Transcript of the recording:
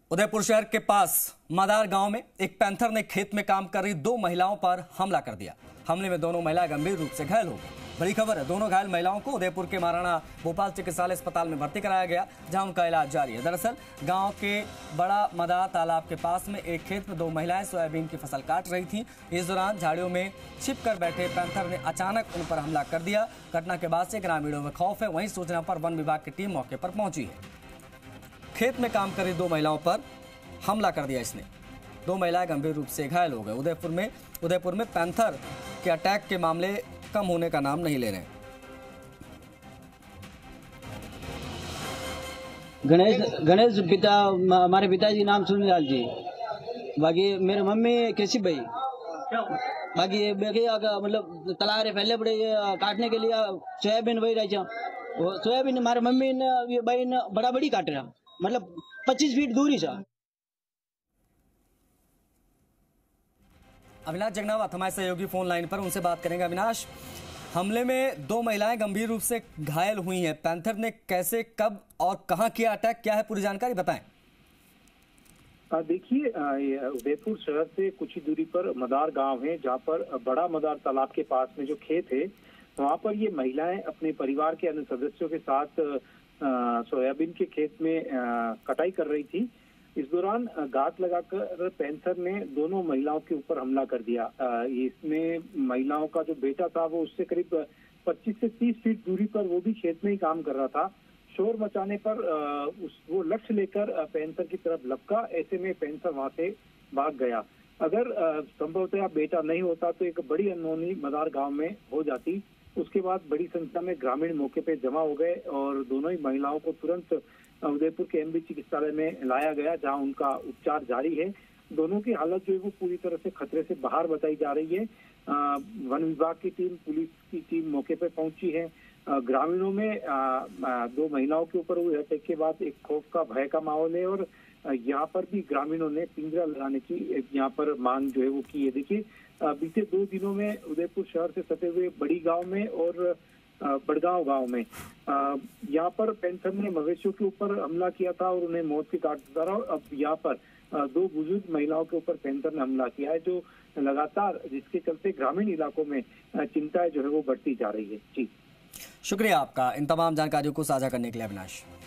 उदयपुर शहर के पास मदार गांव में एक पैंथर ने खेत में काम कर रही दो महिलाओं पर हमला कर दिया। हमले में दोनों महिलाएं गंभीर रूप से घायल हो गई। बड़ी खबर है, दोनों घायल महिलाओं को उदयपुर के महाराणा भोपाल चिकित्सालय अस्पताल में भर्ती कराया गया, जहां उनका इलाज जारी है। दरअसल गांव के बड़ा मदार तालाब के पास में एक खेत में दो महिलाएं सोयाबीन की फसल काट रही थीं। इस दौरान झाड़ियों में छिप कर बैठे पैंथर ने अचानक उन पर हमला कर दिया। घटना के बाद से ग्रामीणों में खौफ है। वहीं सूचना पर वन विभाग की टीम मौके पर पहुंची है। खेत में काम कर रही दो महिलाओं पर हमला कर दिया इसने। दो महिलाएं गंभीर रूप से घायल हो गए। उदयपुर में पैंथर के अटैक के मामले कम होने का नाम नहीं ले रहे। गणेश पिता हमारे पिताजी नाम सुनीलाल जी, बाकी मेरे मम्मी केसी भाई, बाकी मतलब तलारे फैले पड़े काटने के लिए सोयाबीन वही रह सोयाबीन हमारे मम्मी ने भाई ने बड़ा बड़ी काट रहा, मतलब 25 फीट दूरी से। अविनाश जगनावत हमारे सहयोगी फोन लाइन पर, उनसे बात करेंगे। अविनाश, हमले में दो महिलाएं गंभीर रूप से घायल हुई हैं। पैंथर ने कैसे, कब और कहां किया अटैक, क्या है पूरी जानकारी बताएं। देखिए, उदयपुर शहर से कुछ ही दूरी पर मदार गांव है, जहां पर बड़ा मदार तालाब के पास में जो खेत है, वहां पर ये महिलाएं अपने परिवार के अन्य सदस्यों के साथ सोयाबीन के खेत में कटाई कर रही थी। इस दौरान घात लगाकर पैंथर ने दोनों महिलाओं के ऊपर हमला कर दिया। इसमें महिलाओं का जो बेटा था वो उससे करीब 25 से 30 फीट दूरी पर वो भी खेत में ही काम कर रहा था। शोर मचाने पर वो लक्ष्य लेकर पैंथर की तरफ लपका। ऐसे में पैंथर वहां से भाग गया। अगर संभवतः बेटा नहीं होता तो एक बड़ी अनहोनी मदार गांव में हो जाती। उसके बाद बड़ी संख्या में ग्रामीण मौके पे जमा हो गए और दोनों ही महिलाओं को तुरंत उदयपुर के एमबी चिकित्सालय में लाया गया, जहां उनका उपचार जारी है। दोनों की हालत जो है वो पूरी तरह से खतरे से बाहर बताई जा रही है। वन विभाग की टीम, पुलिस की टीम मौके पर पहुंची है। ग्रामीणों में दो महिलाओं के ऊपर हुए अटैक के बाद एक खौफ का, भय का माहौल है और यहाँ पर भी ग्रामीणों ने पिंजरा लगाने की यहाँ पर मांग जो है वो की है। देखिए, बीते 2 दिनों में उदयपुर शहर से सटे हुए बड़ी गांव में और बड़गांव गांव में यहाँ पर पैंथर ने मवेशियों के ऊपर हमला किया था और उन्हें मौत के घाट उतारा। अब यहाँ पर 2 बुजुर्ग महिलाओं के ऊपर पैंथर ने हमला किया है, जो लगातार जिसके चलते ग्रामीण इलाकों में चिंताएं जो है वो बढ़ती जा रही है। जी, शुक्रिया आपका इन तमाम जानकारियों को साझा करने के लिए अविनाश।